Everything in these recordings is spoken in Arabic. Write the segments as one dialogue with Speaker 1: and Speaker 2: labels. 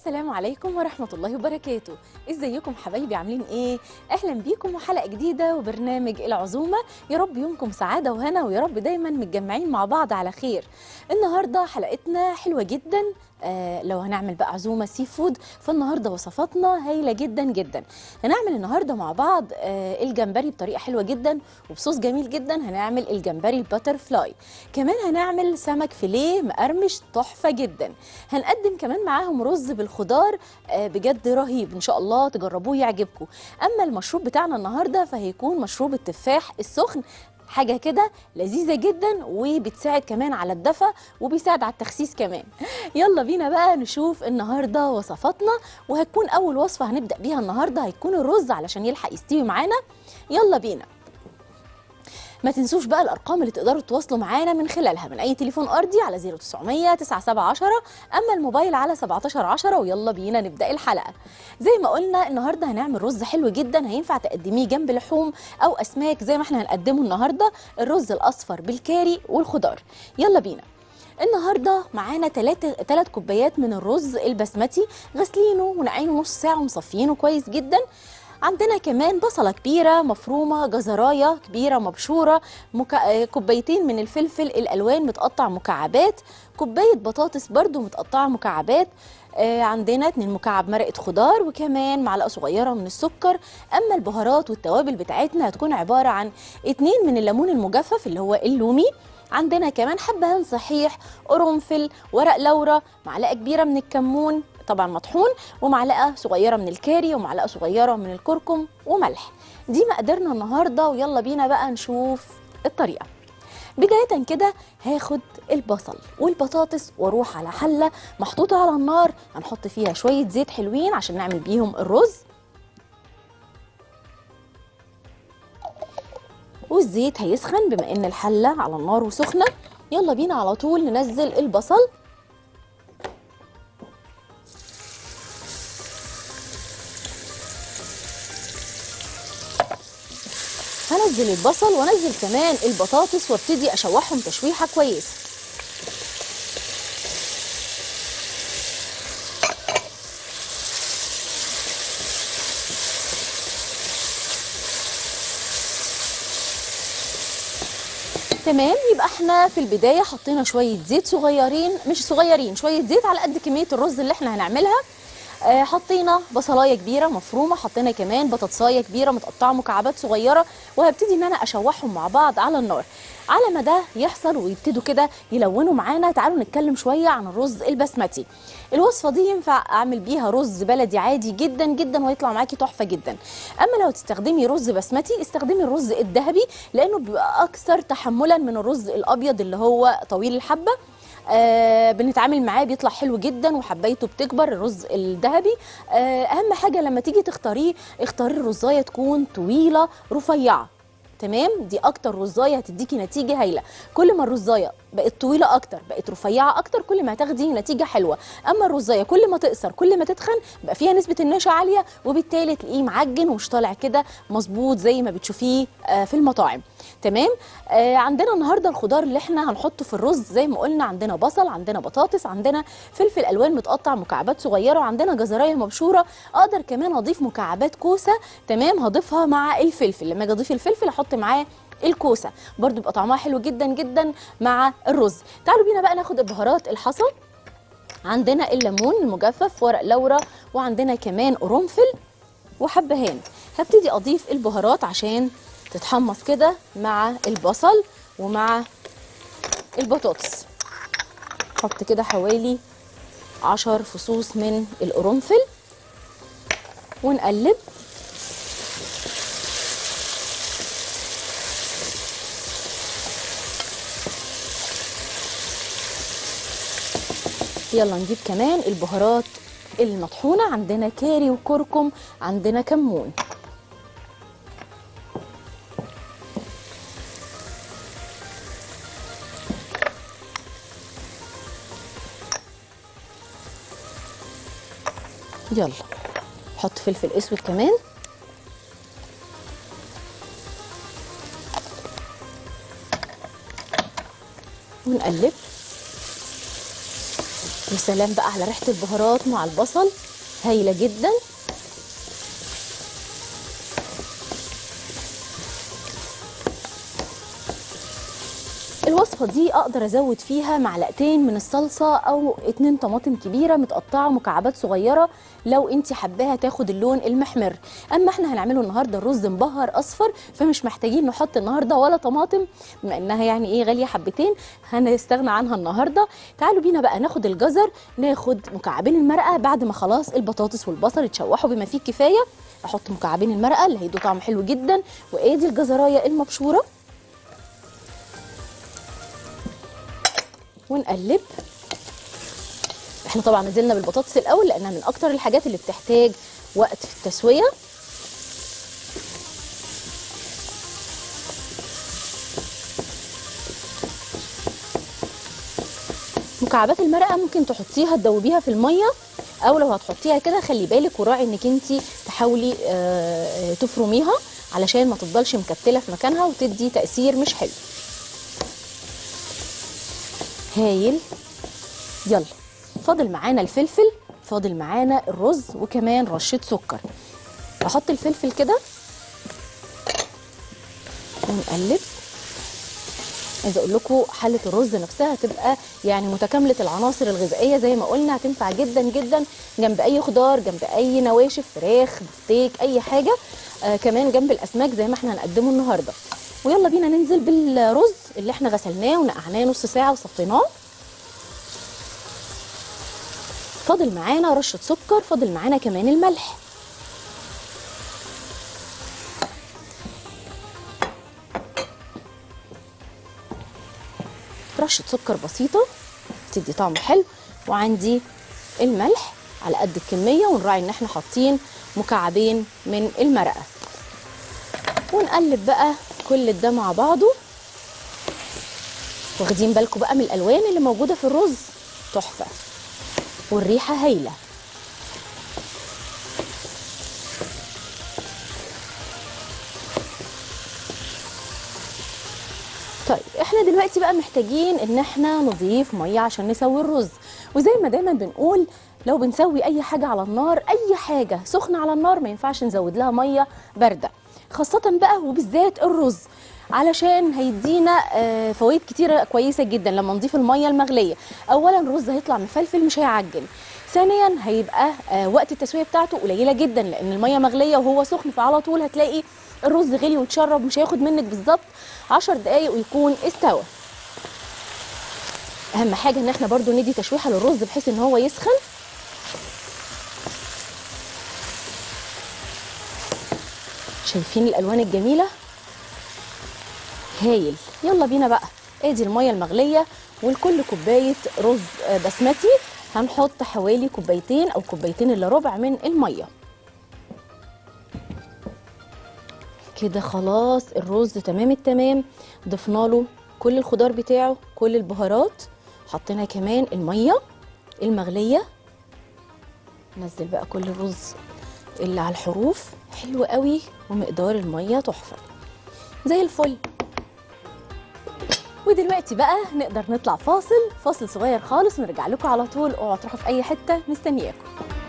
Speaker 1: السلام عليكم ورحمة الله وبركاته. ازيكم حبايبي، عاملين ايه؟ اهلا بيكم وحلقة جديدة وبرنامج العزومة. يا رب يومكم سعادة وهنا، ويا رب دايما متجمعين مع بعض على خير. النهاردة حلقتنا حلوة جدا. لو هنعمل بقى عزومة سي فود، فالنهاردة وصفاتنا هايلة جدا جدا. هنعمل النهاردة مع بعض الجمبري بطريقة حلوة جدا وبصوص جميل جدا. هنعمل الجمبري الباتر فلاي، كمان هنعمل سمك فيليه مقرمش تحفة جدا. هنقدم كمان معاهم رز بالخضار بجد رهيب، ان شاء الله تجربوه يعجبكم. اما المشروب بتاعنا النهارده فهيكون مشروب التفاح السخن، حاجه كده لذيذه جدا وبتساعد كمان على الدفى وبيساعد على التخسيس كمان. يلا بينا بقى نشوف النهارده وصفاتنا، وهتكون اول وصفه هنبدا بيها النهارده هيكون الرز علشان يلحق يستوي معانا. يلا بينا. ما تنسوش بقى الارقام اللي تقدروا تتواصلوا معانا من خلالها من اي تليفون ارضي على 0900 9710، اما الموبايل على 1710. ويلا بينا نبدا الحلقه. زي ما قلنا النهارده هنعمل رز حلو جدا، هينفع تقدميه جنب لحوم او اسماك زي ما احنا هنقدمه النهارده، الرز الاصفر بالكاري والخضار. يلا بينا. النهارده معانا 3 كوبايات من الرز البسمتي، غسلينه ونقعينه نص ساعه ومصفيينه كويس جدا. عندنا كمان بصلة كبيرة مفرومة، جزراية كبيرة مبشورة، كوبايتين من الفلفل الألوان متقطع مكعبات، كوباية بطاطس برضو متقطعة مكعبات، عندنا 2 مكعب مرقة خضار، وكمان معلقة صغيرة من السكر. أما البهارات والتوابل بتاعتنا هتكون عبارة عن 2 من الليمون المجفف اللي هو اللومي، عندنا كمان حبهان صحيح، قرنفل، ورق لورا، معلقة كبيرة من الكمون طبعا مطحون، ومعلقه صغيره من الكاري، ومعلقه صغيره من الكركم، وملح. دي مقاديرنا النهارده، ويلا بينا بقى نشوف الطريقه. بدايه كده هاخد البصل والبطاطس واروح على حله محطوطه على النار، هنحط فيها شويه زيت حلوين عشان نعمل بيهم الرز. والزيت هيسخن بما ان الحله على النار وسخنه. يلا بينا على طول ننزل البصل، هنزل البصل وانزل كمان البطاطس وابتدي اشوحهم تشويحه كويسه. تمام، يبقى احنا في البدايه حطينا شويه زيت صغيرين، مش صغيرين، شويه زيت على قد كميه الرز اللي احنا هنعملها. حطينا بصلايه كبيره مفرومه، حطينا كمان بطاطسايه كبيره متقطعه مكعبات صغيره، وهبتدي ان انا اشوحهم مع بعض على النار. على ما ده يحصل ويبتدوا كده يلونوا معانا، تعالوا نتكلم شويه عن الرز البسمتي. الوصفه دي ينفع اعمل بيها رز بلدي عادي جدا جدا ويطلع معاكي تحفه جدا. اما لو تستخدمي رز بسمتي استخدمي الرز الذهبي، لانه بيبقى اكثر تحملا من الرز الابيض اللي هو طويل الحبه. بنتعامل معاه بيطلع حلو جدا وحبايته بتكبر. الرز الذهبي اهم حاجه لما تيجي تختاريه، اختاري الرزايه تكون طويله رفيعه. تمام، دي اكتر رزايه هتديكي نتيجه هايله. كل ما الرزايه بقت طويله اكتر، بقت رفيعه اكتر، كل ما هتاخدي نتيجه حلوه. اما الرزايه كل ما تقصر كل ما تتخن، بقى فيها نسبه النشا عاليه، وبالتالي تلاقيه معجن ومش طالع كده مظبوط زي ما بتشوفيه في المطاعم. تمام. عندنا النهارده الخضار اللي احنا هنحطه في الرز زي ما قلنا، عندنا بصل، عندنا بطاطس، عندنا فلفل الوان متقطع مكعبات صغيره، وعندنا جزرايه مبشوره. اقدر كمان اضيف مكعبات كوسه، تمام، هضيفها مع الفلفل. لما اجي اضيف الفلفل احط معاه الكوسه، برضو بيبقى طعمها حلو جدا جدا مع الرز. تعالوا بينا بقى ناخد البهارات الحصى. عندنا الليمون المجفف، ورق لورا، وعندنا كمان قرنفل وحبهان. هبتدي اضيف البهارات عشان تتحمص كده مع البصل ومع البطاطس. حط كده حوالي 10 فصوص من القرنفل ونقلب. يلا نجيب كمان البهارات المطحونة، عندنا كاري وكركم، عندنا كمون. يلا حط فلفل اسود كمان، ونقلب. وسلام بقى على ريحه البهارات مع البصل، هايله جدا. الوصفة دي أقدر أزود فيها معلقتين من الصلصة أو 2 طماطم كبيرة متقطعة مكعبات صغيرة لو انت حباها تاخد اللون المحمر. أما احنا هنعمله النهاردة الرز مبهر أصفر، فمش محتاجين نحط النهاردة ولا طماطم، بما إنها يعني إيه غالية حبتين هنستغنى عنها النهاردة. تعالوا بينا بقى ناخد الجزر، ناخد مكعبين المرقة بعد ما خلاص البطاطس والبصل اتشوحوا بما فيه الكفاية. أحط مكعبين المرقة اللي هيدوا طعم حلو جدا، وإيدي الجزراية المبشورة ونقلب. احنا طبعا نزلنا بالبطاطس الاول لانها من اكتر الحاجات اللي بتحتاج وقت في التسويه. مكعبات المرقه ممكن تحطيها تدوبيها في الميه، او لو هتحطيها كده خلي بالك وراعي انك انت تحاولي تفرميها علشان ما تفضلش مكتله في مكانها وتدي تأثير مش حلو. هايل. يلا فاضل معانا الفلفل، فاضل معانا الرز، وكمان رشة سكر. احط الفلفل كده ونقلب. عايزه اقول لكم حله الرز نفسها تبقى يعني متكامله العناصر الغذائيه زي ما قلنا، هتنفع جدا جدا جنب اي خضار، جنب اي نواشف، فراخ، ستيك، اي حاجه. كمان جنب الاسماك زي ما احنا هنقدمه النهارده. ويلا بينا ننزل بالرز اللي احنا غسلناه ونقعناه نص ساعه وصفيناه. فاضل معانا رشه سكر، فاضل معانا كمان الملح. رشه سكر بسيطه تدي طعم حلو، وعندي الملح على قد الكميه، ونراعي ان احنا حاطين مكعبين من المرقه. ونقلب بقى كل ده مع بعضه. واخدين بالكم بقى من الالوان اللي موجوده في الرز؟ تحفه والريحه هايله. طيب احنا دلوقتي بقى محتاجين ان احنا نضيف ميه عشان نسوي الرز. وزي ما دايما بنقول لو بنسوي اي حاجه على النار، اي حاجه سخنه على النار ما ينفعش نزود لها ميه بارده، خاصه بقى وبالذات الرز، علشان هيدينا فوائد كتيره كويسه جدا لما نضيف الميه المغليه. اولا الرز هيطلع مفلفل مش هيعجن، ثانيا هيبقى وقت التسويه بتاعته قليله جدا لان الميه مغليه وهو سخن، فعلى طول هتلاقي الرز غلي واتشرب، مش هياخد منك بالظبط 10 دقايق ويكون استوى. اهم حاجه ان احنا برضو ندي تشويحه للرز بحيث ان هو يسخن. شايفين الالوان الجميله؟ هايل. يلا بينا بقى، ادي الميه المغليه، ولكل كوبايه رز بسمتي هنحط حوالي كوبايتين او كوبايتين الا ربع من الميه. كده خلاص الرز تمام التمام. ضفنا له كل الخضار بتاعه، كل البهارات، حطينا كمان الميه المغليه. نزل بقى كل الرز اللي على الحروف، حلو قوي، ومقدار الميه تحفه زي الفل. ودلوقتي بقى نقدر نطلع فاصل صغير خالص ونرجع لكم على طول. اوعوا تروحوا في اي حته، مستنياكم.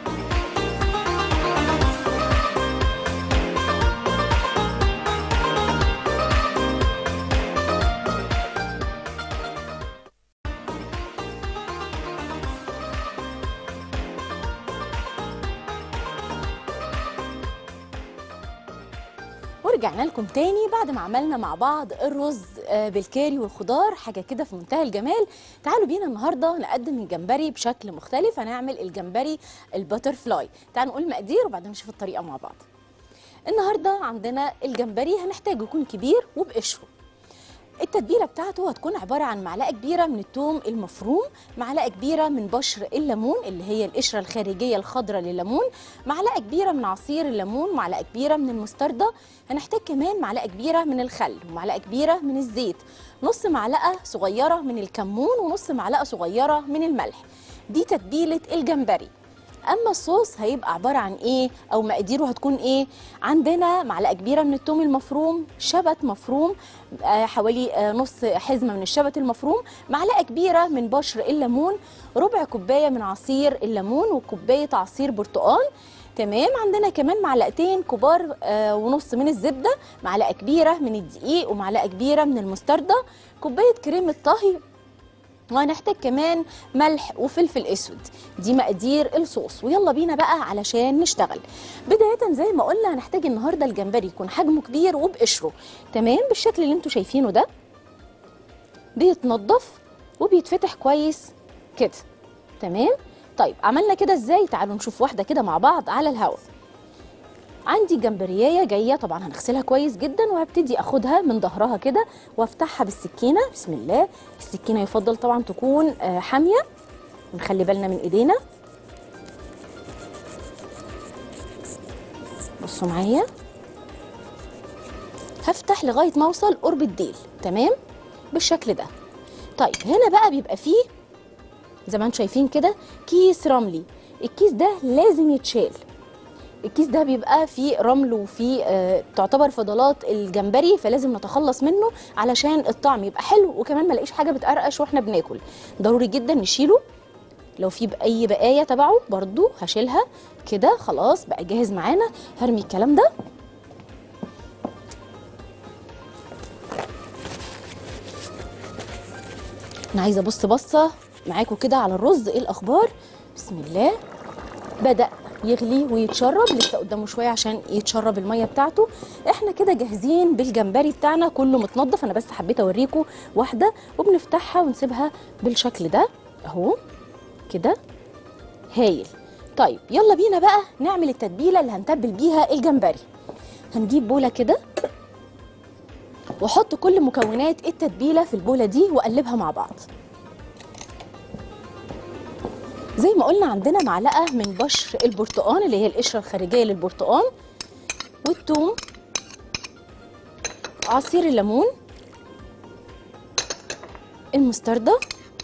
Speaker 1: ورجعنا لكم تاني بعد ما عملنا مع بعض الرز بالكاري والخضار، حاجه كده في منتهى الجمال. تعالوا بينا النهارده نقدم الجمبري بشكل مختلف. هنعمل الجمبري الباتر فلاي. تعالوا نقول المقادير وبعدين نشوف الطريقه مع بعض. النهارده عندنا الجمبري هنحتاجه يكون كبير وبقشره. التتبيله بتاعته هتكون عباره عن معلقه كبيره من الثوم المفروم، معلقه كبيره من بشر الليمون اللي هي القشره الخارجيه الخضراء لليمون، معلقه كبيره من عصير الليمون، معلقه كبيره من المستردة. هنحتاج كمان معلقه كبيره من الخل، ومعلقه كبيره من الزيت، نص معلقه صغيره من الكمون، ونص معلقه صغيره من الملح. دي تتبيله الجمبري. اما الصوص هيبقى عباره عن ايه او مقاديره هتكون ايه؟ عندنا معلقه كبيره من الثوم المفروم، شبت مفروم حوالي نص حزمه من الشبت المفروم، معلقه كبيره من بشر الليمون، ربع كوبايه من عصير الليمون، وكوبايه عصير برتقال. تمام. عندنا كمان معلقتين كبار ونص من الزبده، معلقه كبيره من الدقيق، ومعلقه كبيره من المستردة، كوبايه كريمه طهي، وهنحتاج كمان ملح وفلفل اسود. دي مقادير الصوص، ويلا بينا بقى علشان نشتغل. بدايه زي ما قلنا هنحتاج النهارده الجمبري يكون حجمه كبير وبقشره، تمام، بالشكل اللي انتوا شايفينه ده. بيتنضف وبيتفتح كويس كده، تمام. طيب عملنا كده ازاي؟ تعالوا نشوف واحده كده مع بعض على الهواء. عندي جمبريايه جايه، طبعا هنغسلها كويس جدا، وهبتدي اخدها من ظهرها كده وافتحها بالسكينه. بسم الله. السكينه يفضل طبعا تكون حاميه، ونخلي بالنا من ايدينا. بصوا معايا، هفتح لغايه ما اوصل قرب الديل، تمام، بالشكل ده. طيب هنا بقى بيبقى فيه زي ما انتم شايفين كده كيس رملي. الكيس ده لازم يتشال. الكيس ده بيبقى فيه رمل وفيه تعتبر فضلات الجمبري، فلازم نتخلص منه علشان الطعم يبقى حلو، وكمان ما نلاقيش حاجه بتقرقش واحنا بناكل. ضروري جدا نشيله. لو في اي بقايا تبعه برضو هشيلها كده. خلاص بقى جاهز معانا. هرمي الكلام ده. انا عايزه ابص بصه معاكم كده على الرز، ايه الاخبار؟ بسم الله. بدأ يغلي ويتشرب، لسه قدامه شويه عشان يتشرب الميه بتاعته. احنا كده جاهزين بالجمبري بتاعنا، كله متنضف. انا بس حبيت اوريكم واحده، وبنفتحها ونسيبها بالشكل ده اهو كده. هايل. طيب يلا بينا بقى نعمل التتبيله اللي هنتبل بيها الجمبري. هنجيب بوله كده واحط كل مكونات التتبيله في البوله دي واقلبها مع بعض. زي ما قلنا عندنا معلقه من بشر البرتقال اللي هي القشره الخارجيه للبرتقال، والثوم، عصير الليمون، المستردة،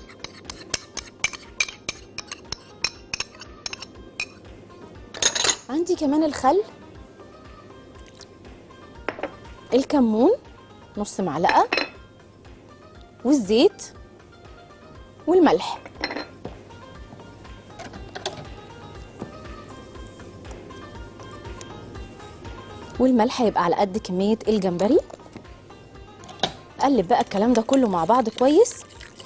Speaker 1: عندي كمان الخل، الكمون نص معلقه، والزيت، والملح. والملح هيبقى على قد كمية الجمبري. قلب بقى الكلام ده كله مع بعض كويس.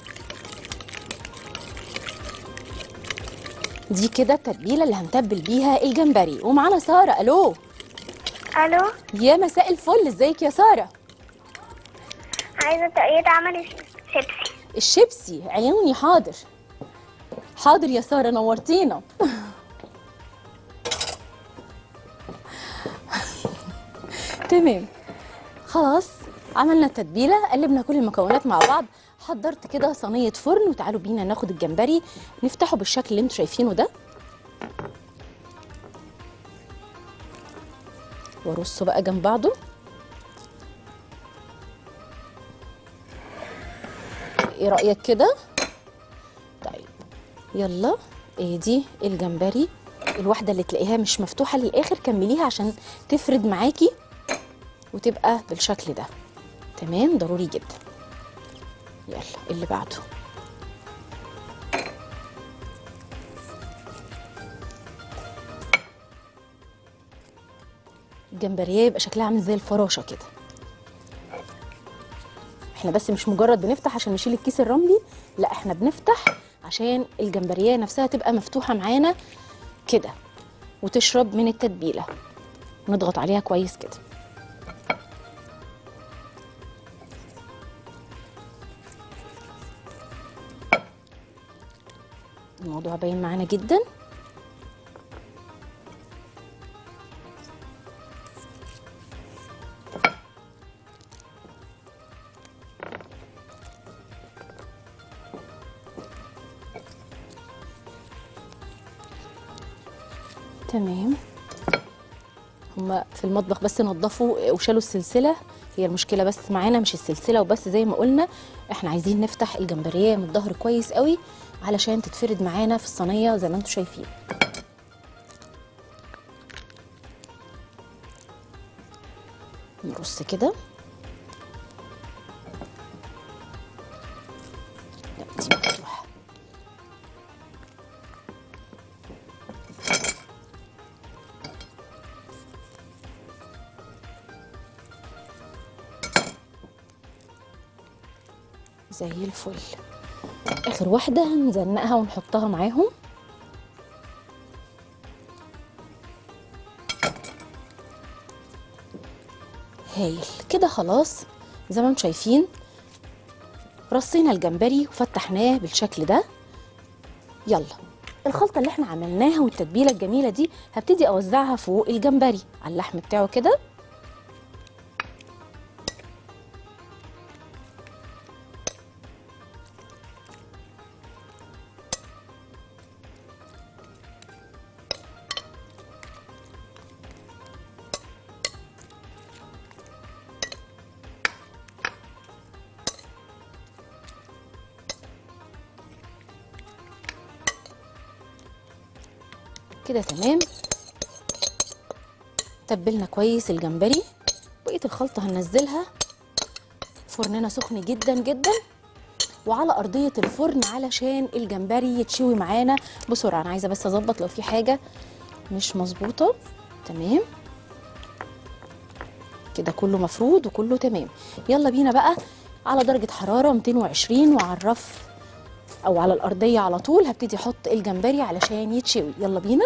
Speaker 1: دي كده التتبيلة اللي هنتبل بيها الجمبري. ومعانا سارة. الو.
Speaker 2: الو.
Speaker 1: يا مساء الفل، ازيك يا سارة؟
Speaker 2: عايزه طريقه عمل الشيبسي.
Speaker 1: الشيبسي عيوني. حاضر حاضر يا سارة، نورتينا. تمام. خلاص عملنا التتبيله، قلبنا كل المكونات مع بعض. حضرت كده صينيه فرن، وتعالوا بينا ناخد الجمبري نفتحه بالشكل اللي انتوا شايفينه ده، وارصه بقى جنب بعضه. ايه رايك كده؟ طيب يلا. دي الجمبري الواحده اللي تلاقيها مش مفتوحه للاخر كمليها عشان تفرد معاكي وتبقى بالشكل ده، تمام، ضروري جدا. يلا اللي بعده. الجمبريه يبقى شكلها عامل زي الفراشه كده. احنا بس مش مجرد بنفتح عشان نشيل الكيس الرملي، لا احنا بنفتح عشان الجمبريه نفسها تبقى مفتوحه معانا كده وتشرب من التتبيله. نضغط عليها كويس كده. الموضوع باين معانا جدا. تمام. هما في المطبخ بس نضفوا وشالوا السلسله، هي المشكله بس معانا مش السلسله وبس. زي ما قلنا احنا عايزين نفتح الجمبريه من الظهر كويس قوي علشان تتفرد معانا في الصينيه زي ما انتم شايفين. نرص كده. لا دي مفتوحة. زي الفل. اخر واحدة هنزنقها ونحطها معاهم. هايل كده خلاص. زي ما انتم شايفين رصينا الجمبري وفتحناه بالشكل ده. يلا الخلطة اللي احنا عملناها والتتبيلة الجميلة دي هبتدي اوزعها فوق الجمبري على اللحم بتاعه كده. كده تمام. تبلنا كويس الجمبري. بقية الخلطة هننزلها. فرننا سخن جدا جدا وعلى أرضية الفرن علشان الجمبري يتشوي معانا بسرعة. أنا عايزة بس أظبط لو في حاجة مش مظبوطة. تمام كده كله مفرود وكله تمام. يلا بينا بقى على درجة حرارة 220 وعلى الرف أو على الأرضية على طول هبتدي أحط الجمبري علشان يتشوي. يلا بينا.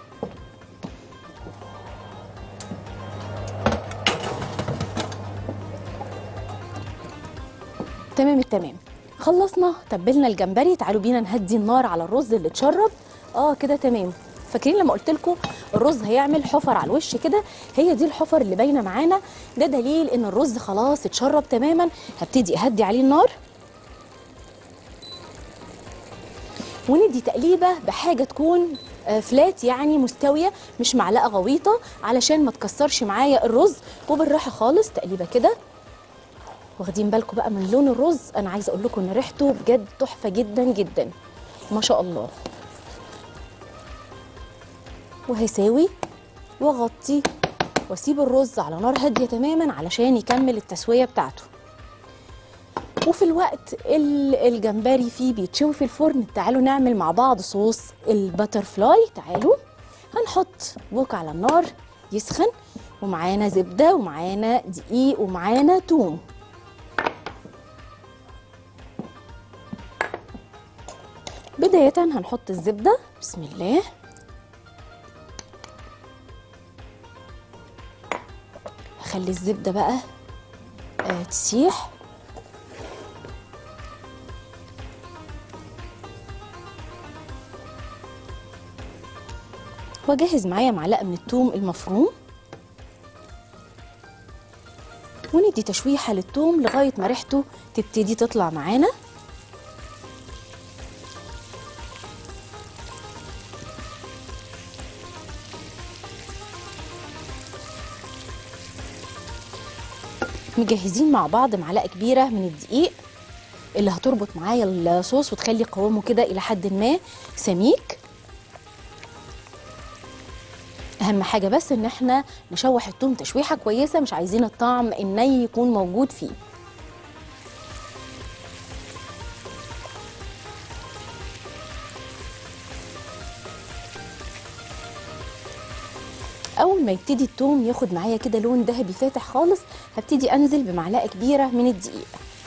Speaker 1: تمام التمام. خلصنا تبلنا الجمبري. تعالوا بينا نهدي النار على الرز اللي اتشرب. كده تمام. فاكرين لما قلت لكم الرز هيعمل حفر على الوش كده؟ هي دي الحفر اللي باينه معانا. ده دليل ان الرز خلاص اتشرب تماما. هبتدي اهدي عليه النار وندي تقليبه بحاجه تكون فلات يعني مستويه، مش معلقه غويطه علشان ما تكسرش معايا الرز. وبالراحه خالص تقليبه كده. واخدين بالكم بقى من لون الرز؟ انا عايزه اقول لكم ان ريحته بجد تحفه جدا جدا ما شاء الله. وهساوي واغطي واسيب الرز على نار هاديه تماما علشان يكمل التسويه بتاعته. وفي الوقت الجمبري فيه بيتشوي في الفرن تعالوا نعمل مع بعض صوص الباتر فلاي. تعالوا هنحط بوك على النار يسخن ومعانا زبده ومعانا دقيق ومعانا توم. بداية هنحط الزبدة. بسم الله. هخلي الزبدة بقى تسيح. واجهز معايا معلقة من الثوم المفروم وندي تشويحة للثوم لغاية ما ريحته تبتدي تطلع معانا. مجهزين مع بعض معلقه كبيره من الدقيق اللي هتربط معايا الصوص وتخلي قوامه كده الى حد ما سميك. اهم حاجه بس ان احنا نشوح الثوم تشويحه كويسه، مش عايزين الطعم الني يكون موجود فيه. اول ما يبتدي الثوم ياخد معايا كده لون ذهبي فاتح خالص هبتدي انزل بمعلقه كبيره من الدقيق.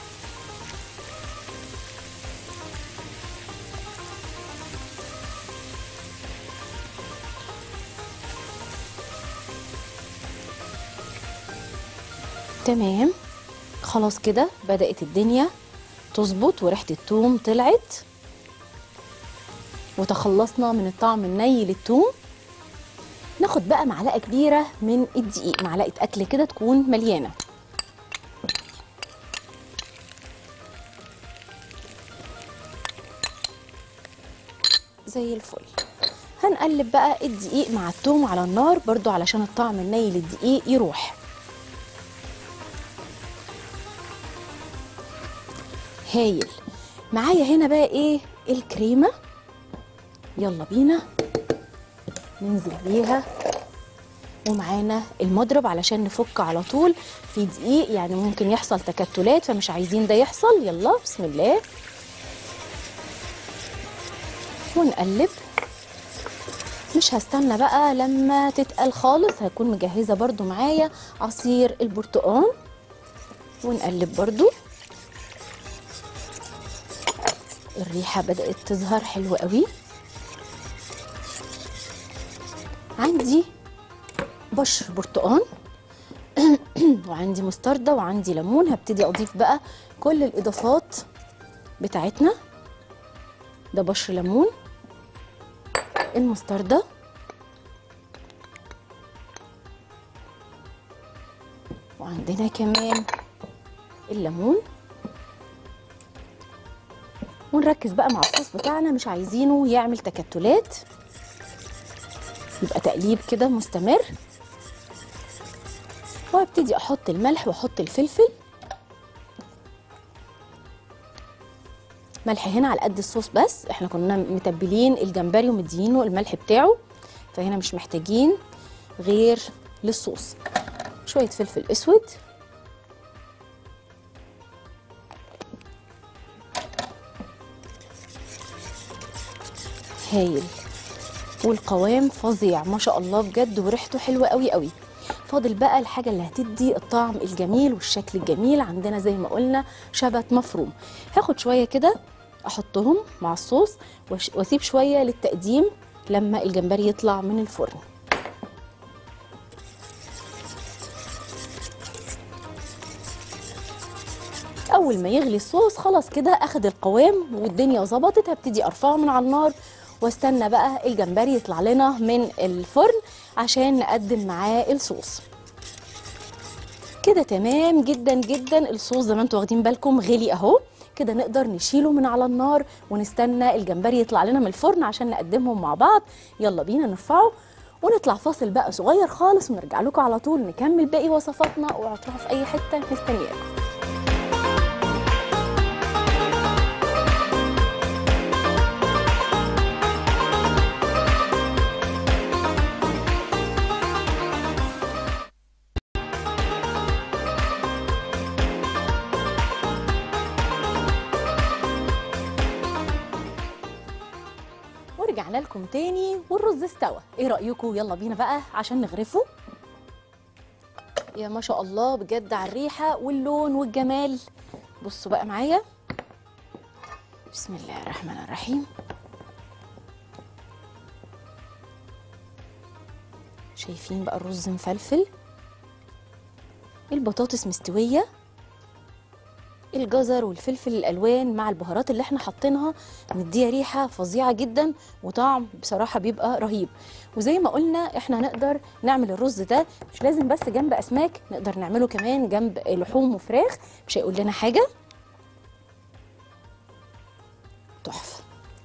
Speaker 1: تمام خلاص كده بدأت الدنيا تظبط وريحه الثوم طلعت وتخلصنا من الطعم الني للثوم. ناخد بقى معلقه كبيره من الدقيق، معلقه اكل كده تكون مليانه. زي الفل. هنقلب بقى الدقيق مع الثوم على النار برضو علشان الطعم الني للدقيق يروح. هايل. معايا هنا بقى ايه؟ الكريمه. يلا بينا ننزل بيها ومعانا المضرب علشان نفك على طول في دقيق، يعني ممكن يحصل تكتلات فمش عايزين ده يحصل. يلا بسم الله ونقلب. مش هستنى بقى لما تتقل خالص، هكون مجهزة برضو معايا عصير البرتقال ونقلب برضو. الريحة بدأت تظهر حلوة قوي. عندي بشر برتقال وعندي مستردة وعندي ليمون. هبتدي اضيف بقى كل الاضافات بتاعتنا. ده بشر ليمون، المستردة، وعندنا كمان الليمون. ونركز بقى مع الصوص بتاعنا، مش عايزينه يعمل تكتلات، يبقى تقليب كده مستمر. وابتدي احط الملح واحط الفلفل. ملح هنا على قد الصوص، بس احنا كنا متبلين الجمبري ومدينه الملح بتاعه، فهنا مش محتاجين غير للصوص. شوية فلفل اسود، هايل، والقوام فظيع ما شاء الله بجد، وريحته حلوه قوي قوي. فاضل بقى الحاجه اللي هتدي الطعم الجميل والشكل الجميل. عندنا زي ما قلنا شبت مفروم. هاخد شويه كده احطهم مع الصوص واسيب شويه للتقديم لما الجمبري يطلع من الفرن. اول ما يغلي الصوص خلاص كده اخد القوام والدنيا ظبطت، هبتدي ارفعه من على النار واستنى بقى الجمبري يطلع لنا من الفرن عشان نقدم معاه الصوص. كده تمام جدا جدا. الصوص زي ما انتوا واخدين بالكم غلي اهو. كده نقدر نشيله من على النار ونستنى الجمبري يطلع لنا من الفرن عشان نقدمهم مع بعض. يلا بينا نرفعه ونطلع فاصل بقى صغير خالص ونرجع لكم على طول نكمل باقي وصفاتنا. اوعوا تروحوا في اي حته، مستنياكم. ورجعنا لكم تاني والرز استوى. ايه رأيكم؟ يلا بينا بقى عشان نغرفه. يا ما شاء الله بجد على الريحة واللون والجمال. بصوا بقى معايا، بسم الله الرحمن الرحيم. شايفين بقى الرز مفلفل، البطاطس مستوية، الجزر والفلفل الالوان مع البهارات اللي احنا حاطينها مديها ريحه فظيعه جدا وطعم بصراحه بيبقى رهيب. وزي ما قلنا احنا نقدر نعمل الرز ده مش لازم بس جنب اسماك، نقدر نعمله كمان جنب لحوم وفراخ، مش هيقول لنا حاجه. تحفه.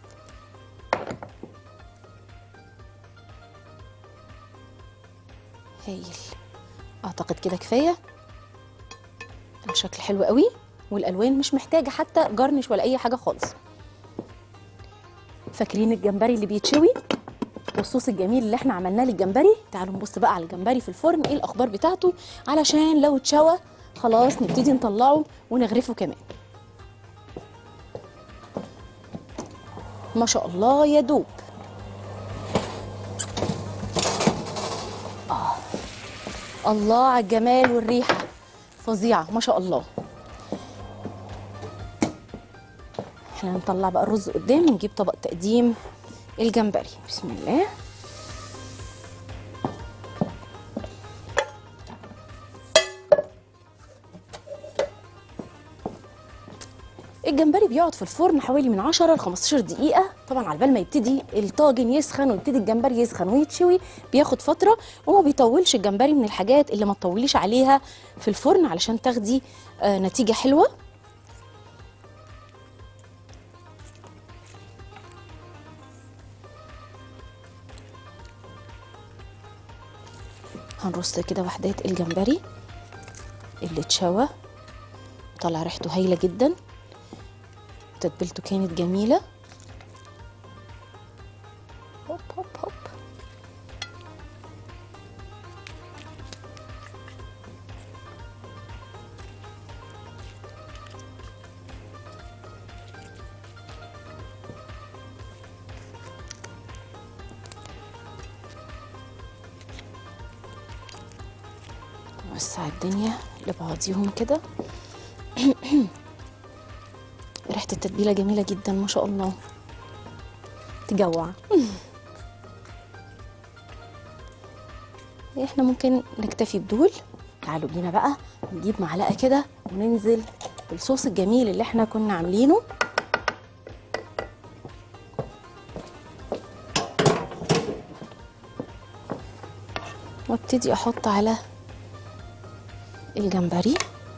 Speaker 1: هايل. اعتقد كده كفايه. الشكل حلو قوي والالوان مش محتاجه حتى جرنش ولا اي حاجه خالص. فاكرين الجمبري اللي بيتشوي والصوص الجميل اللي احنا عملناه للجمبري؟ تعالوا نبص بقى على الجمبري في الفرن ايه الاخبار بتاعته، علشان لو اتشوى خلاص نبتدي نطلعه ونغرفه كمان. ما شاء الله يا دوب. الله على الجمال والريحه فظيعه ما شاء الله. احنا نطلع بقى الرز قدام ونجيب طبق تقديم الجمبري. بسم الله. الجمبري بيقعد في الفرن حوالي من 10 ل 15 دقيقة، طبعا على بال ما يبتدي الطاجن يسخن ويبتدي الجمبري يسخن ويتشوي بياخد فترة، وما بيطولش. الجمبري من الحاجات اللي ما تطوليش عليها في الفرن علشان تاخدي نتيجة حلوة. هنرص كده وحدات الجمبري اللي اتشوى، طلع ريحته هايلة جدا، تتبيلته كانت جميلة. هوب هوب هوب. نوسع الدنيا لبعضيهم كده. ريحة التتبيلة جميلة جدا ما شاء الله، تجوع. احنا ممكن نكتفي بدول. تعالوا بينا بقى نجيب معلقة كده وننزل بالصوص الجميل اللي احنا كنا عاملينه. وابتدي احط على الجمبري.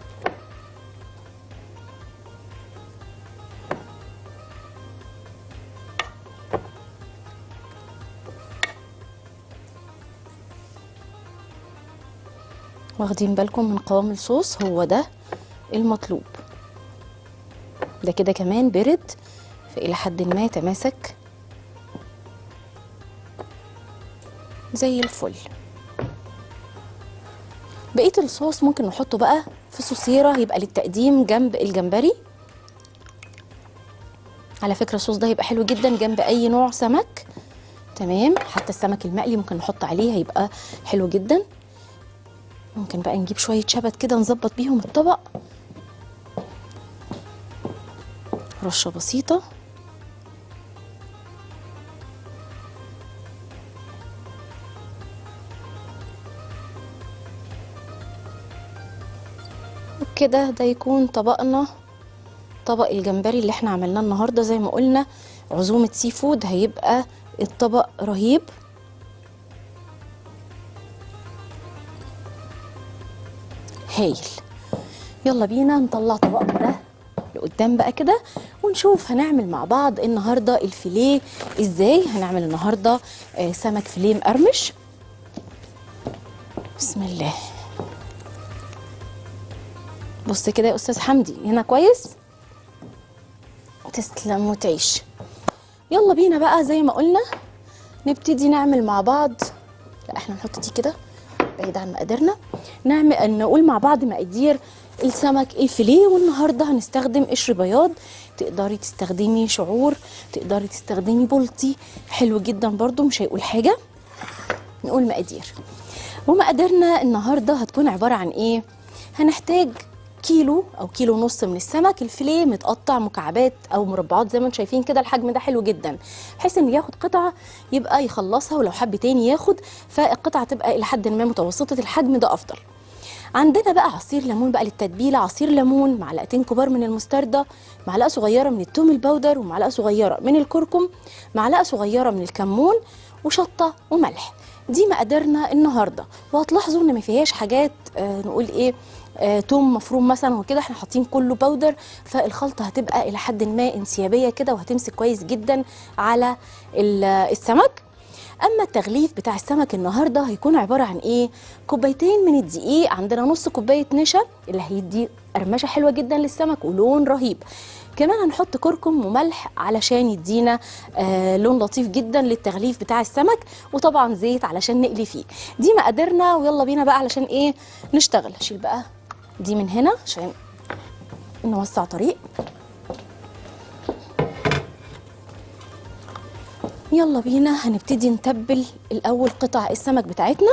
Speaker 1: واخدين بالكم من قوام الصوص؟ هو ده المطلوب. ده كده كمان برد فإلى حد ما تماسك زي الفل. بقية الصوص ممكن نحطه بقى في صوصيرة يبقى للتقديم جنب الجمبري. على فكرة الصوص ده هيبقى حلو جدا جنب أي نوع سمك. تمام، حتى السمك المقلي ممكن نحط عليه، هيبقى حلو جدا. ممكن بقى نجيب شوية شبت كده نظبط بيهم الطبق، رشة بسيطة. وكده ده يكون طبقنا، طبق الجمبري اللي احنا عملناه النهارده. زي ما قلنا عزومة سي فود، هيبقى الطبق رهيب. هايل. يلا بينا نطلع طبقنا ده لقدام بقى كده ونشوف هنعمل مع بعض النهارده الفيليه ازاي. هنعمل النهارده سمك فيليه مقرمش. بسم الله. بص كده يا استاذ حمدي، هنا كويس؟ تسلم وتعيش. يلا بينا بقى زي ما قلنا نبتدي نعمل مع بعض. لا احنا نحط دي كده بعيد عن مقاديرنا. نقول مع بعض مقادير السمك الفيليه. والنهارده هنستخدم قشر بياض، تقدري تستخدمي شعور، تقدري تستخدمي بلطي، حلو جدا برضو مش هيقول حاجه. نقول مقادير. ومقاديرنا النهارده هتكون عباره عن ايه؟ هنحتاج كيلو او كيلو ونص من السمك الفيليه متقطع مكعبات او مربعات زي ما انتم شايفين كده. الحجم ده حلو جدا بحيث انه ياخد قطعه يبقى يخلصها، ولو حب تاني ياخد فالقطعه تبقى الى حد ما متوسطه الحجم، ده افضل. عندنا بقى عصير ليمون بقى للتتبيله، عصير ليمون، معلقتين كبار من المستردة، معلقه صغيره من الثوم البودر، ومعلقه صغيره من الكركم، معلقه صغيره من الكمون، وشطه وملح. دي مقاديرنا النهارده. وهتلاحظوا ان ما فيهاش حاجات نقول ايه توم مفروم مثلا وكده، احنا حاطين كله باودر، فالخلطه هتبقى الى حد ما انسيابيه كده وهتمسك كويس جدا على السمك. اما التغليف بتاع السمك النهارده هيكون عباره عن ايه؟ كوبايتين من الدقيق، عندنا نص كوبايه نشا اللي هيدي قرمشه حلوه جدا للسمك ولون رهيب. كمان هنحط كركم وملح علشان يدينا لون لطيف جدا للتغليف بتاع السمك، وطبعا زيت علشان نقلي فيه. دي مقاديرنا ويلا بينا بقى علشان ايه نشتغل. هشيل بقى دي من هنا عشان نوسع طريق. يلا بينا هنبتدي نتبل الاول قطع السمك بتاعتنا.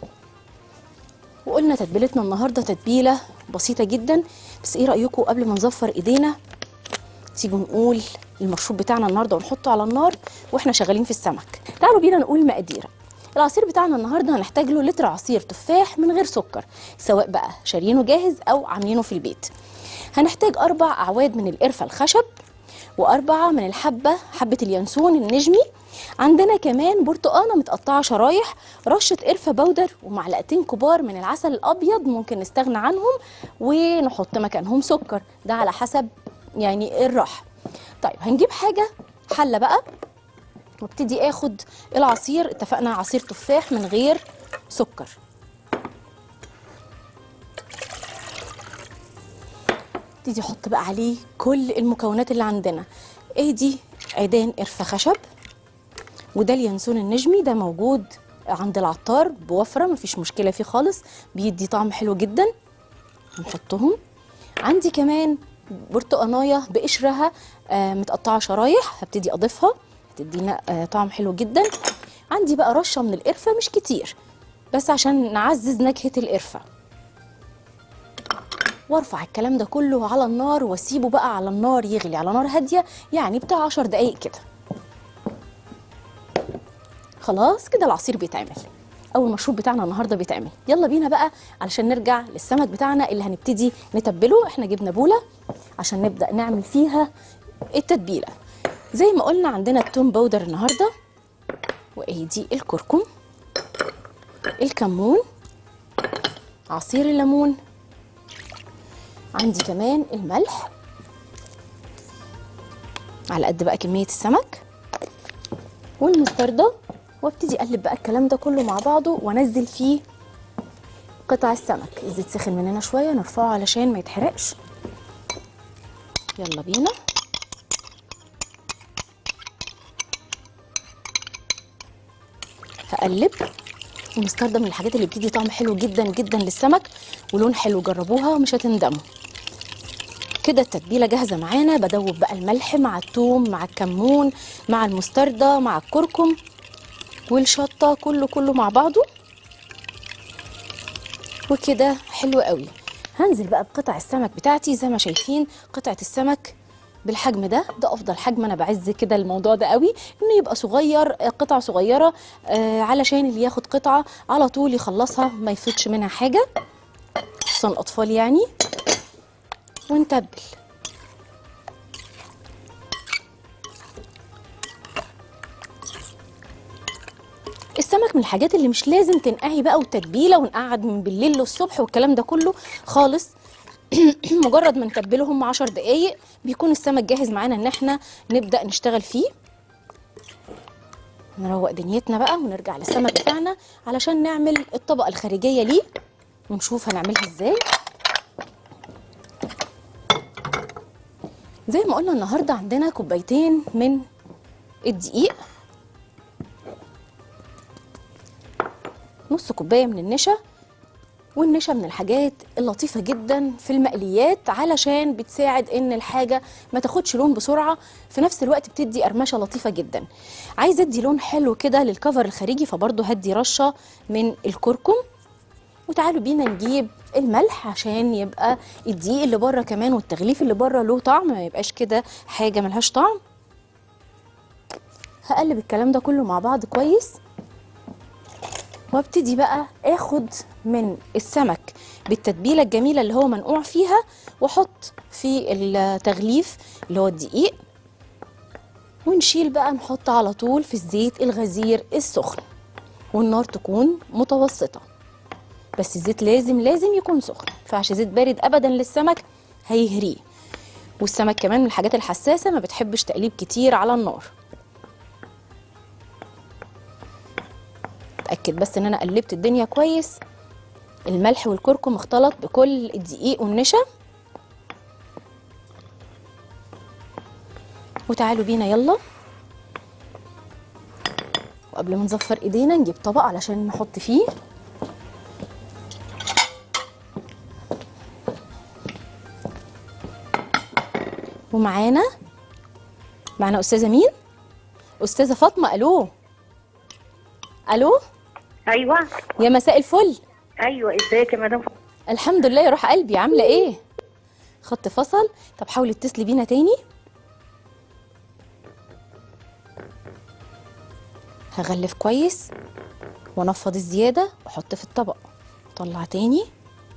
Speaker 1: وقلنا تتبيلتنا النهارده تتبيله بسيطه جدا، بس ايه رايكم قبل ما نزفر ايدينا تيجوا نقول المشروب بتاعنا النهارده ونحطه على النار واحنا شغالين في السمك. تعالوا بينا نقول مقادير. العصير بتاعنا النهارده هنحتاج له لتر عصير تفاح من غير سكر، سواء بقى شارينه جاهز او عاملينه في البيت. هنحتاج 4 أعواد من القرفه الخشب، و4 من حبه اليانسون النجمي. عندنا كمان برتقانه متقطعه شرايح، رشه قرفه بودر، ومعلقتين كبار من العسل الابيض ممكن نستغنى عنهم ونحط مكانهم سكر، ده على حسب يعني الراحه. طيب هنجيب حله بقى وابتدي اخد العصير. اتفقنا عصير تفاح من غير سكر. ابتدي احط بقى عليه كل المكونات اللي عندنا. دي عيدان قرفه خشب، وده اليانسون النجمي، ده موجود عند العطار بوفره مفيش مشكله فيه خالص، بيدي طعم حلو جدا. هنحطهم. عندي كمان برتقانايه بقشرها متقطعه شرايح، هبتدي اضيفها هتدينا طعم حلو جدا. عندي بقى رشه من القرفه مش كتير بس عشان نعزز نكهه القرفه. وارفع الكلام ده كله على النار واسيبه بقى على النار يغلي على نار هاديه، يعني بتاع 10 دقايق كده. خلاص كده العصير بيتعمل، او المشروب بتاعنا النهارده بيتعمل. يلا بينا بقى علشان نرجع للسمك بتاعنا اللي هنبتدي نتبله. احنا جبنا بوله عشان نبدا نعمل فيها التتبيله. زي ما قلنا عندنا التوم باودر النهارده، وايدي الكركم، الكمون، عصير الليمون، عندي كمان الملح على قد بقى كميه السمك، والمستردة. وابتدي اقلب بقى الكلام ده كله مع بعضه وانزل فيه قطع السمك. الزيت سخن مننا شويه، نرفعه علشان ما يتحرقش. يلا بينا. هقلب. المستردة من الحاجات اللي بتدي طعم حلو جدا جدا للسمك ولون حلو، جربوها ومش هتندموا. كده التتبيله جاهزه معانا. بدوب بقى الملح مع الثوم مع الكمون مع المستردة مع الكركم والشطه، كله مع بعضه وكده حلو قوي. هنزل بقى بقطع السمك بتاعتي. زي ما شايفين قطعه السمك بالحجم ده افضل حجم. انا بعز كده الموضوع ده قوي، انه يبقى صغير، قطع صغيره، علشان اللي ياخد قطعه على طول يخلصها ما يفوتش منها حاجه، خصوصا الاطفال يعني. ونتبل. السمك من الحاجات اللي مش لازم تنقعي بقى وتتبيله ونقعد من بالليل للصبح والكلام ده كله خالص. مجرد ما نتبله هم 10 دقايق بيكون السمك جاهز معانا ان احنا نبدا نشتغل فيه. نروق دنيتنا بقى ونرجع للسمك بتاعنا علشان نعمل الطبقه الخارجيه ليه ونشوف هنعملها ازاي. زي ما قلنا النهارده عندنا كوبايتين من الدقيق، نص كوبايه من النشا. والنشا من الحاجات اللطيفه جدا في المقليات علشان بتساعد ان الحاجه ما تاخدش لون بسرعه، في نفس الوقت بتدي قرمشه لطيفه جدا. عايزه ادي لون حلو كده للكفر الخارجي، فبرضه هدي رشه من الكركم. وتعالوا بينا نجيب الملح عشان يبقى الدقيق اللي بره كمان والتغليف اللي بره له طعم، ما يبقاش كده حاجه ملهاش طعم. هقلب الكلام ده كله مع بعض كويس، وابتدي بقى اخد من السمك بالتتبيله الجميله اللي هو منقوع فيها واحط في التغليف اللي هو الدقيق، ونشيل بقى نحط على طول في الزيت الغزير السخن، والنار تكون متوسطه. بس الزيت لازم يكون سخن، ما ينفعش زيت بارد ابدا للسمك هيهريه. والسمك كمان من الحاجات الحساسه ما بتحبش تقليب كتير على النار. اتاكد بس ان انا قلبت الدنيا كويس، الملح والكركم اختلط بكل الدقيق والنشا. وتعالوا بينا يلا. وقبل ما نزفر ايدينا نجيب طبق علشان نحط فيه. ومعانا استاذه مين؟ استاذه فاطمه. الو الو.
Speaker 3: ايوه.
Speaker 1: يا مساء الفل.
Speaker 3: ايوه ازيك يا مدام؟
Speaker 1: الحمد لله يا روح قلبي، عامله ايه؟ خط فصل. طب حاولي اتصلي بينا تاني. هغلف كويس وانفض الزياده واحط في الطبق. طلع تاني.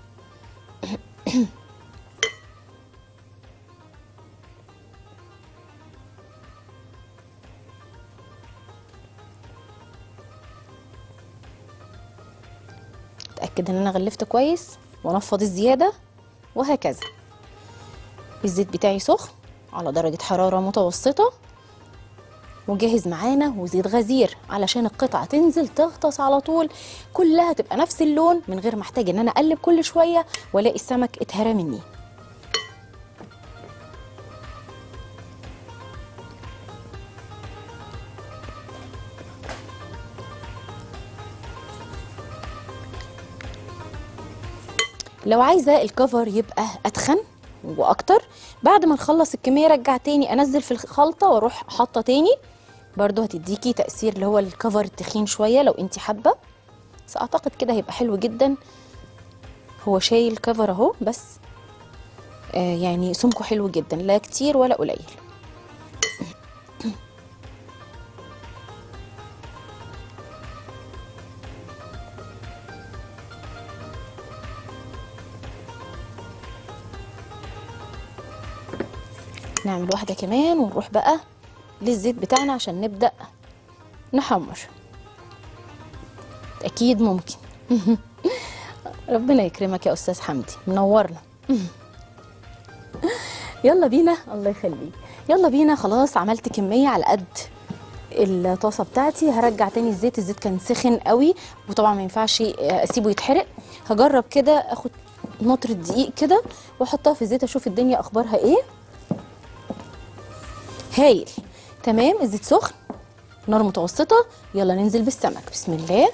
Speaker 1: اتاكد ان انا غلفت كويس وانفض الزياده، وهكذا. الزيت بتاعي سخن على درجه حراره متوسطه وجاهز معانا، وزيت غزير علشان القطعه تنزل تغطس على طول، كلها تبقى نفس اللون من غير ما احتاج ان انا اقلب كل شويه والاقي السمك اتهرى مني. لو عايزه الكفر يبقى اتخن واكتر، بعد ما نخلص الكميه ارجع تاني انزل في الخلطه واروح حاطه تاني، برضو هتديكي تاثير اللي هو الكفر التخين شويه لو انت حابه. بس اعتقد كده هيبقى حلو جدا. هو شايل كفر اهو، بس يعني سمكه حلو جدا، لا كتير ولا قليل. نعمل واحدة كمان ونروح بقى للزيت بتاعنا عشان نبدأ نحمر. أكيد ممكن. ربنا يكرمك يا أستاذ حمدي، منورنا. يلا بينا، الله يخليك. يلا بينا، خلاص عملت كمية على قد الطاسة بتاعتي. هرجع تاني الزيت، الزيت كان سخن قوي وطبعا ما ينفعش أسيبه يتحرق. هجرب كده أخد نقطة دقيق كده وأحطها في الزيت أشوف الدنيا أخبارها إيه. هايل، تمام. الزيت سخن، نار متوسطة. يلا ننزل بالسمك، بسم الله.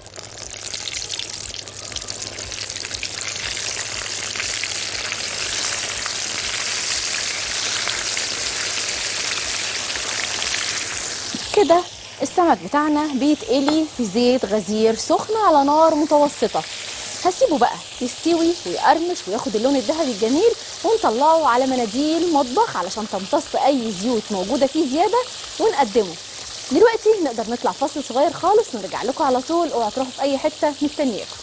Speaker 1: كده السمك بتاعنا بيتقلي في زيت غزير سخن على نار متوسطة. هسيبه بقى يستوي ويقرمش وياخد اللون الذهبي الجميل، ونطلعه على مناديل مطبخ علشان تمتص اي زيوت موجودة فيه زيادة، ونقدمه. دلوقتي نقدر نطلع فاصل صغير خالص ونرجع لكم على طول. اوعوا تروحوا في اي حتة، مستنياكم.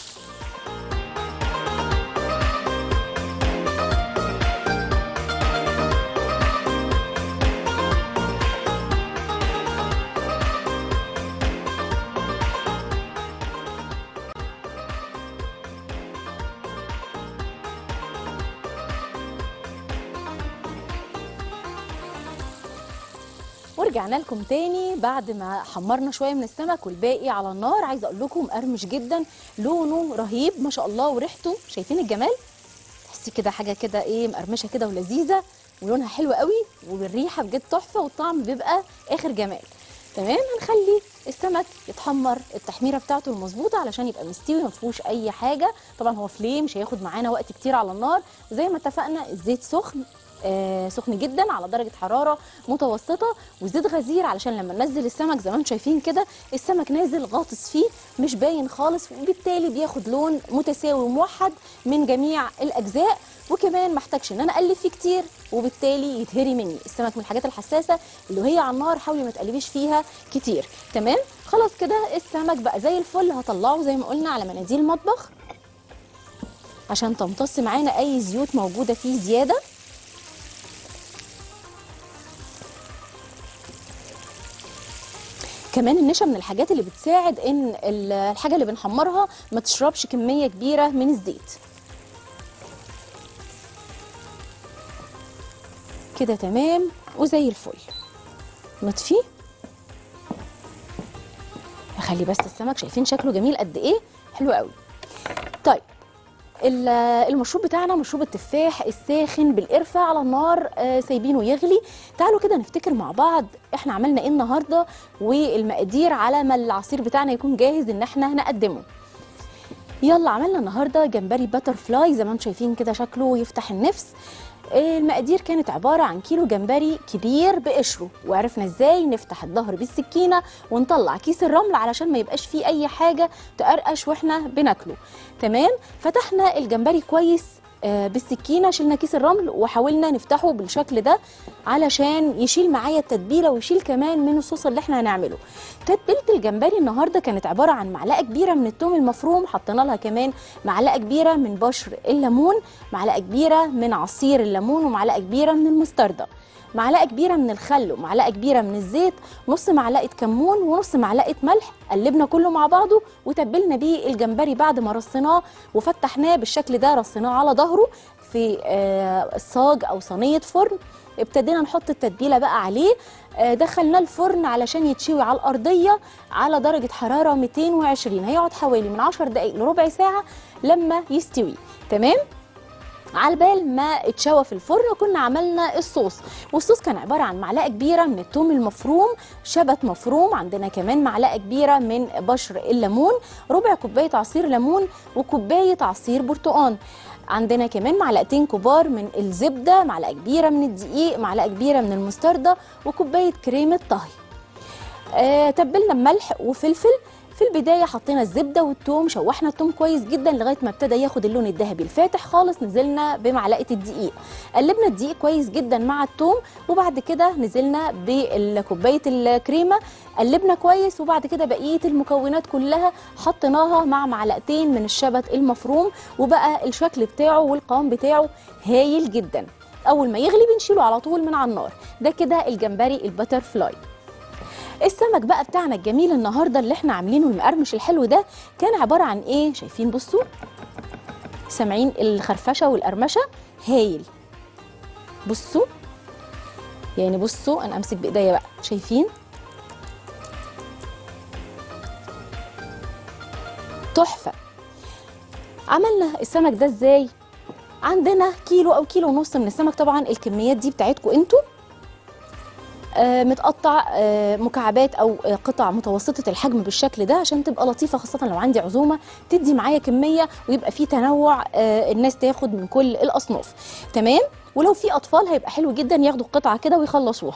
Speaker 1: ورجعنا لكم تاني بعد ما حمرنا شويه من السمك والباقي على النار. عايزه اقول لكم مقرمش جدا، لونه رهيب ما شاء الله، وريحته شايفين الجمال؟ تحسي كده حاجه كده ايه، مقرمشه كده ولذيذه ولونها حلو قوي، والريحه بجد تحفه، والطعم بيبقى اخر جمال. تمام. هنخلي السمك يتحمر التحميره بتاعته المظبوطه علشان يبقى مستوي ما فيهوش اي حاجه. طبعا هو فليم، مش هياخد معانا وقت كتير على النار، وزي ما اتفقنا الزيت سخن، سخن جدا على درجه حراره متوسطه، وزيت غزير علشان لما ننزل السمك زي ما انتم شايفين كده السمك نازل غاطس فيه مش باين خالص، وبالتالي بياخد لون متساوي وموحد من جميع الاجزاء. وكمان محتاجش ان انا اقلب فيه كتير وبالتالي يتهري مني. السمك من الحاجات الحساسه اللي هي على النار حاولي ما تقلبيش فيها كتير. تمام. خلاص كده السمك بقى زي الفل. هطلعه زي ما قلنا على مناديل مطبخ عشان تمتص معانا اي زيوت موجوده فيه زياده. كمان النشا من الحاجات اللي بتساعد ان الحاجه اللي بنحمرها ما تشربش كميه كبيره من الزيت. كده تمام وزي الفل. نطفي. اخلي بس السمك، شايفين شكله جميل قد ايه، حلو قوي. طيب المشروب بتاعنا مشروب التفاح الساخن بالقرفه على النار، سايبينه يغلي. تعالوا كده نفتكر مع بعض احنا عملنا ايه النهارده والمقادير على ما العصير بتاعنا يكون جاهز ان احنا نقدمه. يلا، عملنا النهارده جمبري باتر فلاي زي ما انتم شايفين كده، شكله يفتح النفس. المقادير كانت عبارة عن كيلو جمبري كبير بقشره، وعرفنا ازاي نفتح الظهر بالسكينة ونطلع كيس الرمل علشان ما يبقاش فيه اي حاجة تقرقش واحنا بناكله. تمام. فتحنا الجمبري كويس بالسكينة، شلنا كيس الرمل وحاولنا نفتحه بالشكل ده علشان يشيل معايا التتبيلة ويشيل كمان من الصوص اللي احنا هنعمله. تتبيلة الجمبري النهاردة كانت عبارة عن معلقة كبيرة من الثوم المفروم، حطينا لها كمان معلقة كبيرة من بشر الليمون، معلقة كبيرة من عصير الليمون، ومعلقة كبيرة من المستردة، معلقة كبيرة من الخل، ومعلقة كبيرة من الزيت، نص معلقة كمون، ونص معلقة ملح. قلبنا كله مع بعضه وتبلنا بيه الجمبري بعد ما رصيناه وفتحناه بالشكل ده. رصيناه على ظهره في صاج او صينية فرن. ابتدينا نحط التتبيلة بقى عليه، دخلناه الفرن علشان يتشوي على الأرضية على درجة حرارة 220. هيقعد حوالي من 10 دقايق لربع ساعة لما يستوي. تمام. على بال ما اتشوى في الفرن كنا عملنا الصوص، والصوص كان عباره عن معلقه كبيره من الثوم المفروم، شبت مفروم، عندنا كمان معلقه كبيره من بشر الليمون، ربع كوبايه عصير ليمون، وكوبايه عصير برتقان. عندنا كمان معلقتين كبار من الزبده، معلقه كبيره من الدقيق، معلقه كبيره من المستردة، وكوبايه كريمه طهي. تبلنا بملح وفلفل. في البدايه حطينا الزبده والثوم، شوحنا الثوم كويس جدا لغايه ما ابتدى ياخد اللون الذهبي الفاتح خالص. نزلنا بمعلقه الدقيق، قلبنا الدقيق كويس جدا مع الثوم، وبعد كده نزلنا بكوبايه الكريمه، قلبنا كويس، وبعد كده بقيه المكونات كلها حطيناها مع معلقتين من الشبت المفروم، وبقى الشكل بتاعه والقوام بتاعه هايل جدا. اول ما يغلي بنشيله على طول من على النار. ده كده الجمبري البتر فلاي. السمك بقى بتاعنا الجميل النهارده اللي احنا عاملينه المقرمش الحلو ده كان عباره عن ايه؟ شايفين؟ بصوا، سامعين الخرفشه والقرمشه؟ هايل. بصوا يعني، بصوا انا امسك بايديا بقى، شايفين؟ تحفه. عملنا السمك ده ازاي؟ عندنا كيلو او كيلو ونص من السمك، طبعا الكميات دي بتاعتكم انتوا. متقطع مكعبات او قطع متوسطه الحجم بالشكل ده عشان تبقى لطيفه، خاصه لو عندي عزومه تدي معايا كميه ويبقى في تنوع، الناس تاخد من كل الاصناف. تمام. ولو في اطفال هيبقى حلو جدا ياخدوا قطعه كده ويخلصوها.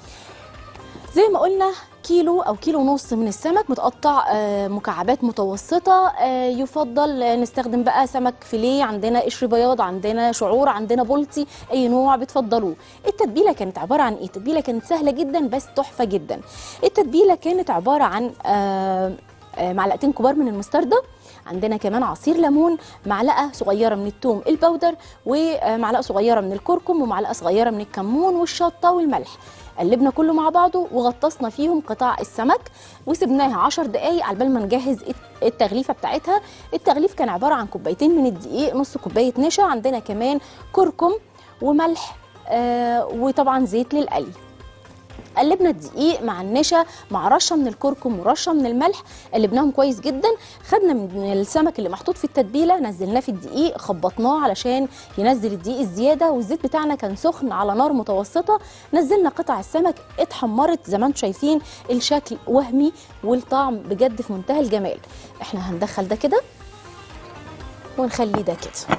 Speaker 1: زي ما قلنا كيلو او كيلو ونص من السمك متقطع مكعبات متوسطه. يفضل نستخدم بقى سمك فيليه، عندنا قشر بياض، عندنا شعور، عندنا بلطي، اي نوع بتفضلوه. التتبيله كانت عباره عن ايه؟ التتبيله كانت سهله جدا بس تحفه جدا. التتبيله كانت عباره عن معلقتين كبار من المستردة، عندنا كمان عصير ليمون، معلقه صغيره من الثوم البودر، ومعلقه صغيره من الكركم، ومعلقه صغيره من الكمون والشطه والملح. قلبنا كله مع بعضه وغطسنا فيهم قطع السمك وسبناها 10 دقايق على بال ما نجهز التغليفه بتاعتها. التغليف كان عباره عن كوبايتين من الدقيق، نص كوبايه نشا، عندنا كمان كركم وملح، وطبعا زيت للقلي. قلبنا الدقيق مع النشا مع رشه من الكركم ورشه من الملح، قلبناهم كويس جدا. خدنا من السمك اللي محطوط في التتبيله نزلناه في الدقيق، خبطناه علشان ينزل الدقيق الزياده، والزيت بتاعنا كان سخن على نار متوسطه. نزلنا قطع السمك اتحمرت زي ما انتم شايفين، الشكل وهمي والطعم بجد في منتهى الجمال. احنا هندخل ده كده ونخليه ده كده.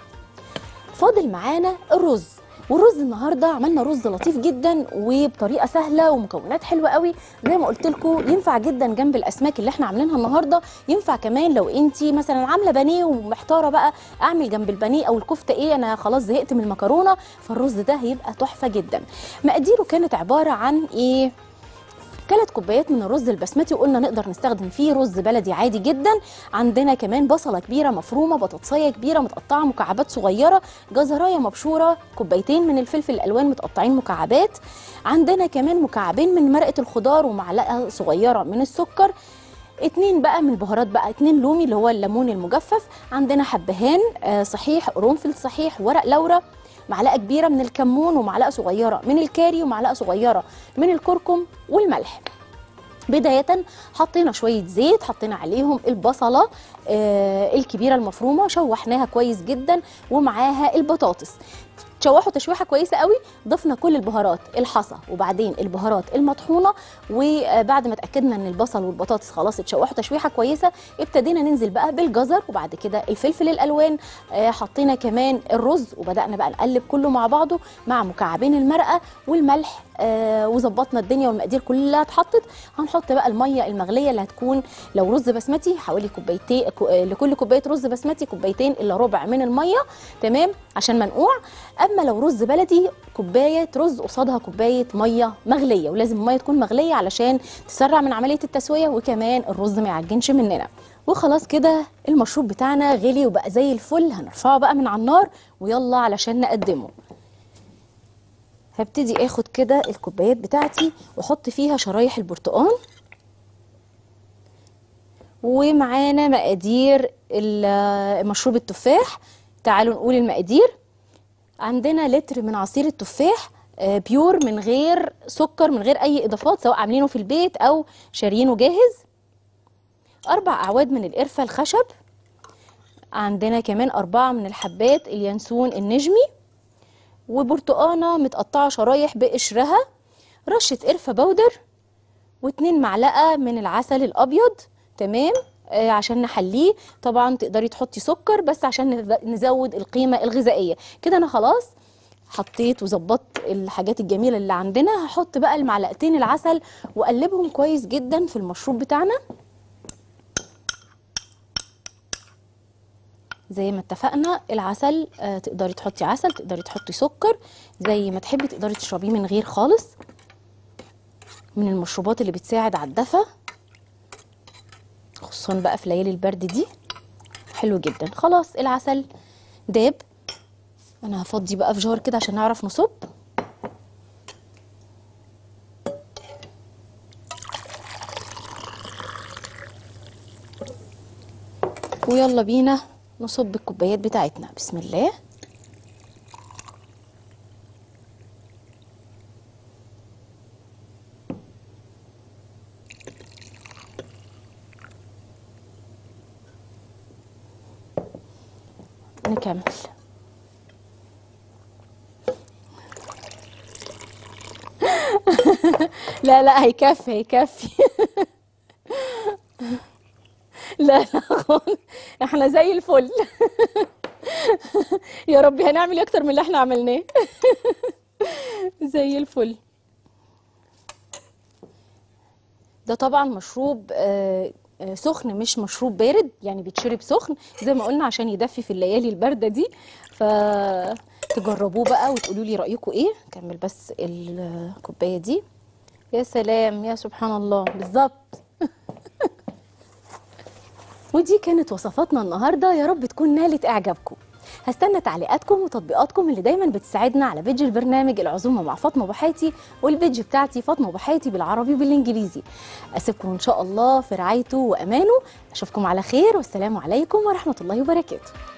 Speaker 1: فاضل معانا الرز، والرز النهارده عملنا رز لطيف جدا وبطريقه سهله ومكونات حلوه قوي. زي ما قلت لكم ينفع جدا جنب الاسماك اللي احنا عاملينها النهارده، ينفع كمان لو انت مثلا عامله بانيه ومحتاره بقى اعمل جنب البانيه او الكفته ايه، انا خلاص زهقت من المكرونه، فالرز ده هيبقى تحفه جدا. مقاديره كانت عباره عن ايه؟ 3 كوبايات من الرز البسمتي، وقلنا نقدر نستخدم فيه رز بلدي عادي جدا. عندنا كمان بصله كبيره مفرومه، بطاطسيه كبيره متقطعه مكعبات صغيره، جزرايه مبشوره، كوبايتين من الفلفل الالوان متقطعين مكعبات. عندنا كمان مكعبين من مرقه الخضار ومعلقه صغيره من السكر. 2 بقى من البهارات بقى، 2 لومي اللي هو الليمون المجفف، عندنا حبهان صحيح، قرنفل صحيح، ورق لورا، معلقه كبيره من الكمون ومعلقه صغيره من الكاري ومعلقه صغيره من الكركم والملح. بدايه حطينا شويه زيت، حطينا عليهم البصله الكبيره المفرومه، شوحناها كويس جدا، ومعاها البطاطس. تشوحوا تشويحه كويسه قوي. ضفنا كل البهارات، الحصى وبعدين البهارات المطحونه، وبعد ما اتاكدنا ان البصل والبطاطس خلاص اتشوحوا تشويحه كويسه ابتدينا ننزل بقى بالجزر، وبعد كده الفلفل الالوان، حطينا كمان الرز، وبدانا بقى نقلب كله مع بعضه مع مكعبين المرقه والملح، وظبطنا الدنيا والمقادير كلها اتحطت. هنحط بقى الميه المغليه اللي هتكون لو رز بسمتي حوالي كوبايتين، لكل كوبايه رز بسمتي كوبايتين الا ربع من الميه، تمام، عشان منقوع. اما لو رز بلدي كوبايه رز قصادها كوبايه ميه مغليه، ولازم الميه تكون مغليه علشان تسرع من عمليه التسويه، وكمان الرز ما يعجنش مننا. وخلاص كده المشروب بتاعنا غلي وبقى زي الفل. هنرفعه بقى من على النار ويلا علشان نقدمه. هبتدي اخد كده الكوبايات بتاعتي واحط فيها شرايح البرتقال، ومعانا مقادير مشروب التفاح. تعالوا نقول المقادير. عندنا لتر من عصير التفاح بيور من غير سكر، من غير اي اضافات، سواء عاملينه في البيت او شاريينه جاهز. 4 اعواد من القرفه الخشب، عندنا كمان 4 من الحبات اليانسون النجمي، وبرتقانه متقطعه شرايح بقشرها، رشه قرفه بودر، و2 معلقه من العسل الابيض، تمام، عشان نحليه. طبعا تقدري تحطي سكر بس عشان نزود القيمه الغذائيه. كده انا خلاص حطيت وظبطت الحاجات الجميله اللي عندنا. هحط بقى المعلقتين العسل واقلبهم كويس جدا في المشروب بتاعنا. زي ما اتفقنا العسل تقدري تحطي عسل، تقدري تحطي سكر، زي ما تحبي تقدري تشربيه من غير خالص. من المشروبات اللي بتساعد على الدفى، خصوصا بقى في ليالي البرد دي، حلو جدا. خلاص العسل داب، انا هفضي بقى في جار كده عشان نعرف نصب. ويلا بينا نصب الكوبايات بتاعتنا. بسم الله. نكمل. لا لا هيكفي هيكفي. لا لا خالص، احنا زي الفل. يا ربي هنعمل إيه اكتر من اللي احنا عملناه. زي الفل. ده طبعا مشروب سخن، مش مشروب بارد، يعني بيتشرب سخن زي ما قلنا عشان يدفي في الليالي الباردة دي. فتجربوه بقى وتقولوا لي رأيكم ايه. كمل بس الكوباية دي. يا سلام، يا سبحان الله، بالظبط. ودي كانت وصفاتنا النهارده، يا رب تكون نالت اعجابكم. هستنى تعليقاتكم وتطبيقاتكم اللي دايما بتساعدنا على بيج البرنامج العزومه مع فاطمه بوحاتي، والبيج بتاعتي فاطمه بوحاتي بالعربي وبالانجليزي. اسيبكم ان شاء الله في رعايته وامانه. اشوفكم على خير، والسلام عليكم ورحمه الله وبركاته.